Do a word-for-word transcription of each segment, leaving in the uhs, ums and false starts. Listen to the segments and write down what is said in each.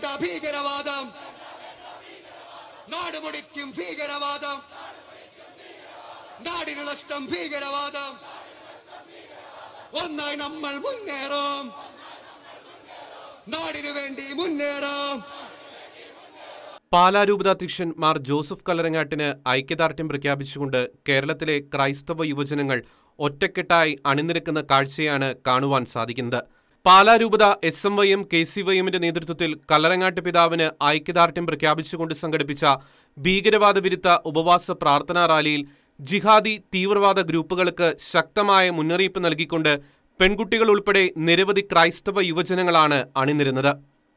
വേണ്ട ഭീകരവാദം, നാടുമുടിക്കും ഭീകരവാദം, നാടിന് നഷ്ടം ഭീകരവാദം. ഒന്നായി നമ്മൾ മുന്നേറും, നാടിനു വേണ്ടി മുന്നേറാം. പാലാ രൂപതാധ്യക്ഷൻ മാർ ജോസഫ് കല്ലറങ്ങാട്ടിന് ഐക്യദാർഢ്യം പ്രഖ്യാപിച്ചുകൊണ്ട് കേരളത്തിലെ ക്രൈസ്തവ യുവജനങ്ങൾ ഒറ്റക്കെട്ടായി അണിനിരക്കുന്ന കാഴ്ചയാണ് കാണുവാൻ സാധിക്കുന്നത്. പാലാ രൂപത S M Y M K C Y എമ്മിന്റെ നേതൃത്വത്തിൽ കല്ലറങ്ങാട്ട് പിതാവിന് ഐക്യദാർഢ്യം പ്രഖ്യാപിച്ചുകൊണ്ട് സംഘടിപ്പിച്ച ഭീകരവാദ വിരുദ്ധ ഉപവാസ പ്രാർത്ഥനാ റാലിയിൽ ജിഹാദി തീവ്രവാദ ഗ്രൂപ്പുകൾക്ക് ശക്തമായ മുന്നറിയിപ്പ് നൽകിക്കൊണ്ട് പെൺകുട്ടികൾ ഉൾപ്പെടെ നിരവധി ക്രൈസ്തവ യുവജനങ്ങളാണ് അണിനിരുന്നത്.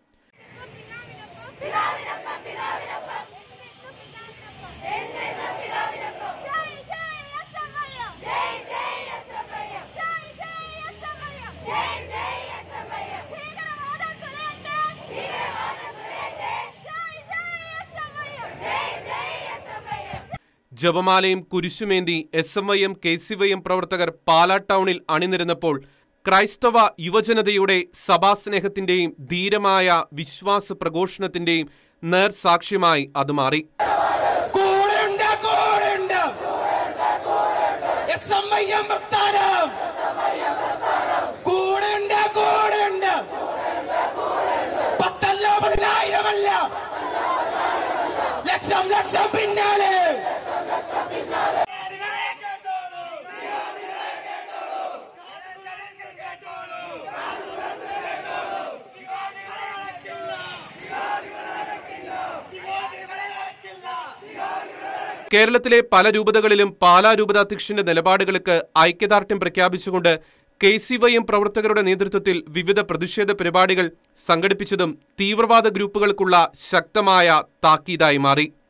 ജപമാലയും കുരിശുമേന്തി S M Y M K C Y M പ്രവർത്തകർ പാലാ ടൗണിൽ അണിനിരന്നപ്പോൾ ക്രൈസ്തവ യുവജനതയുടെ സഭാസ്നേഹത്തിന്റെയും ധീരമായ വിശ്വാസ പ്രഘോഷണത്തിന്റെയും നേർസാക്ഷ്യമായി അത് മാറി. ലക്ഷം ലക്ഷം പിന്നാലെ കേരളത്തിലെ പല രൂപതകളിലും പാലാ രൂപതാധ്യക്ഷന്റെ നിലപാടുകൾക്ക് ഐക്യദാർഢ്യം പ്രഖ്യാപിച്ചുകൊണ്ട് കെ സി വൈ എം പ്രവർത്തകരുടെ നേതൃത്വത്തിൽ വിവിധ പ്രതിഷേധ പരിപാടികൾ സംഘടിപ്പിച്ചതും തീവ്രവാദ ഗ്രൂപ്പുകൾക്കുള്ള ശക്തമായ താക്കീതായി മാറി.